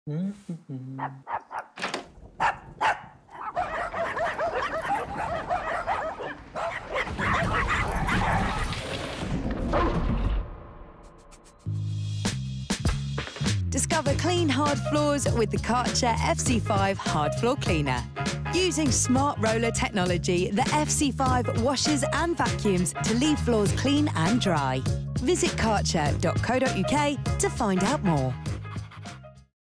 Discover clean hard floors with the Karcher FC5 Hard Floor Cleaner. Using Smartroller technology, the FC5 washes and vacuums to leave floors clean and dry. Visit karcher.co.uk to find out more.